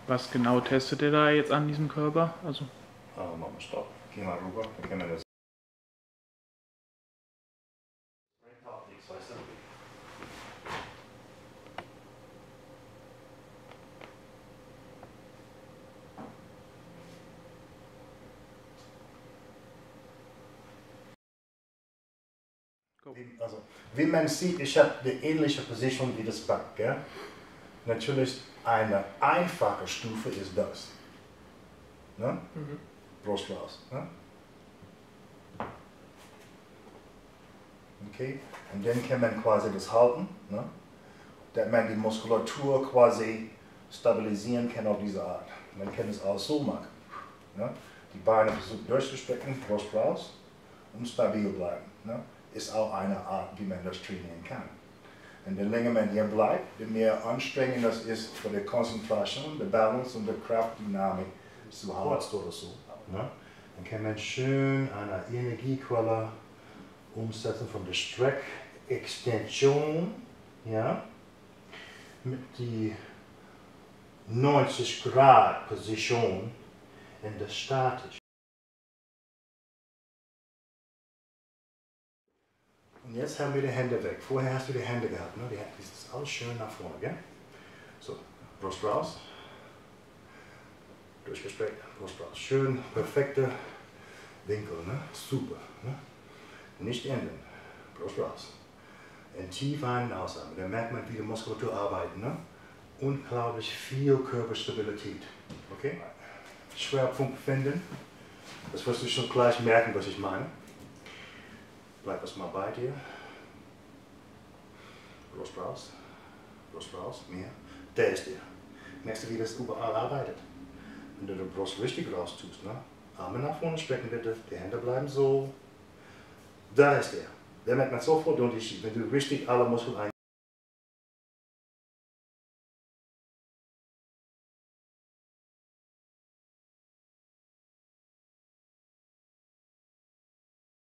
Was genau testet ihr da jetzt an diesem Körper? Also Mach mal Stopp. Geh mal rüber, dann können wir das. Weißt du? Also, wie man sieht, ich habe eine ähnliche Position wie das Back. Gell? Natürlich eine einfache Stufe ist das. Ne? Brust raus. Ne? Okay? Und dann kann man quasi das halten, ne? Dass man die Muskulatur quasi stabilisieren kann auf diese Art. Man kann es auch so machen. Ne? Die Beine versuchen durchzustrecken, Brust raus und stabil bleiben. Ne? Ist auch eine Art, wie man das trainieren kann. Und je länger man hier bleibt, je mehr anstrengend das ist für die Konzentration, die Balance und die Kraftdynamik zu halten oder so. Ne? Dann kann man schön eine Energiequelle umsetzen von der Streckextension, ja, mit die 90 Grad Position in der Statik. Und jetzt haben wir die Hände weg. Vorher hast du die Hände gehabt, ne? Das ist alles schön nach vorne, gell? So, Brust raus, durchgestreckt, Brust raus. Schön, perfekter Winkel, ne? Super. Ne? Nicht enden, Brust raus. Und tief ein- und ausatmen. Da merkt man, wie die Muskulatur arbeitet. Ne? Unglaublich viel Körperstabilität. Okay? Schwerpunkt finden. Das wirst du schon gleich merken, was ich meine. Bleib erstmal bei dir. Brust raus, mehr. Der ist der. Merkst du, wie das überall arbeitet? Wenn du die Brust richtig raus tust, ne? Arme nach vorne strecken bitte, die Hände bleiben so. Da ist der. Der merkt man sofort den Unterschied, wenn du richtig alle Muskeln